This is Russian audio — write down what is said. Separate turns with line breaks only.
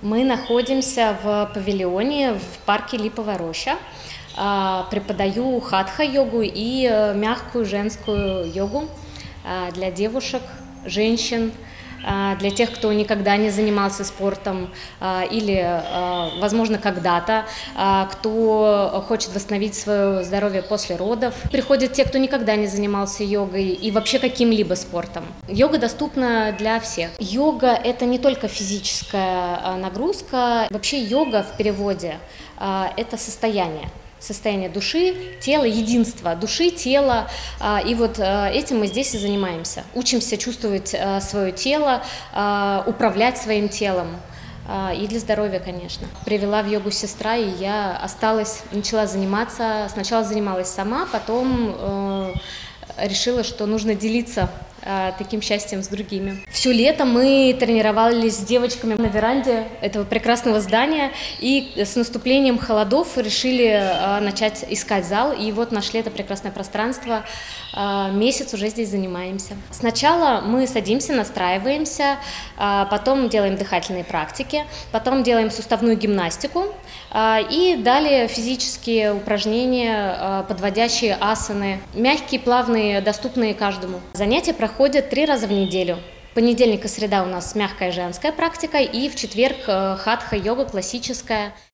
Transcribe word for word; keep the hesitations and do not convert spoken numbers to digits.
Мы находимся в павильоне в парке Липовая роща. Преподаю хатха-йогу и мягкую женскую йогу для девушек, женщин, для тех, кто никогда не занимался спортом или, возможно, когда-то, кто хочет восстановить свое здоровье после родов. Приходят те, кто никогда не занимался йогой и вообще каким-либо спортом. Йога доступна для всех. Йога – это не только физическая нагрузка. Вообще йога в переводе – это состояние. Состояние души, тела, единство души, тела. И вот этим мы здесь и занимаемся. Учимся чувствовать свое тело, управлять своим телом. И для здоровья, конечно. Привела в йогу сестра, и я осталась, начала заниматься. Сначала занималась сама, потом решила, что нужно делиться таким счастьем с другими. Все лето мы тренировались с девочками на веранде этого прекрасного здания, и с наступлением холодов решили начать искать зал, и вот нашли это прекрасное пространство. Месяц уже здесь занимаемся. Сначала мы садимся, настраиваемся, потом делаем дыхательные практики, потом делаем суставную гимнастику, и далее физические упражнения, подводящие асаны, мягкие, плавные, доступные каждому. Занятия проходят Ходят три раза в неделю. Понедельник и среда у нас мягкая женская практика, и в четверг хатха-йога классическая.